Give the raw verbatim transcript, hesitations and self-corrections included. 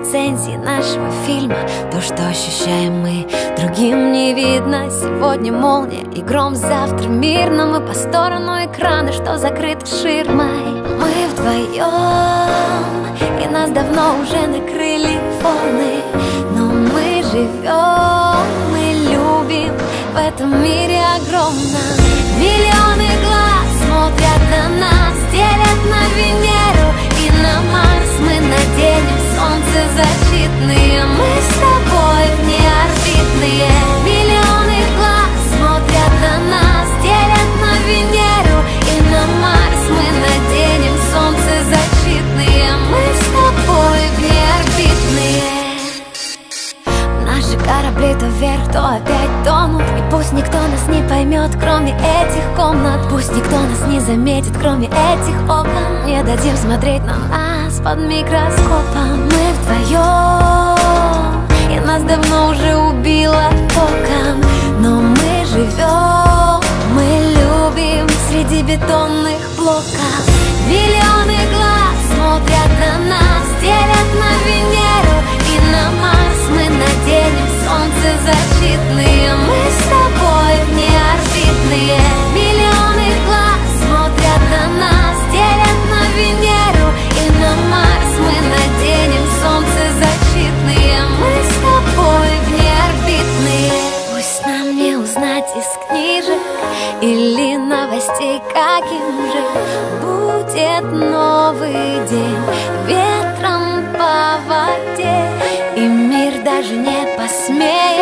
рецензии нашего фильма. То, что ощущаем мы, другим не видно. Сегодня молния и гром, завтра мирно. Мы по сторону экрана, что закрыты ширмой. Мы вдвоем, и нас давно уже накрыли волны. Но мы живем, мы любим в этом мире огромном. Миллионы глаз смотрят на нас, делят на Венеру и на Марс. Мы наденем солнцезащитные, мы с тобой внеорбитные. Миллионы глаз смотрят на нас, делят на Венеру и на Марс. Мы наденем солнцезащитные, мы с тобой внеорбитные. Наши корабли то вверх, то опять тонут. И пусть никто нас не поймет, кроме этих комнат. Пусть никто нас не заметит, кроме этих окон. Не дадим смотреть на нас под микроскопом. Мы вдвоем, и нас давно уже убило током. Но мы живем, мы любим среди бетонных блоков. Миллионы глаз смотрят на нас, делят на Венеру и на Марс. Мы наденем солнцезащитные, мы с тобой внеорбитные. Миллионы глаз смотрят на нас, делят на Венеру и на Марс. Мы наденем солнцезащитные, мы с тобой внеорбитные. Пусть нам не узнать из книжек или новостей, каким же будет новый день ветром по воде. И мир даже не посмеет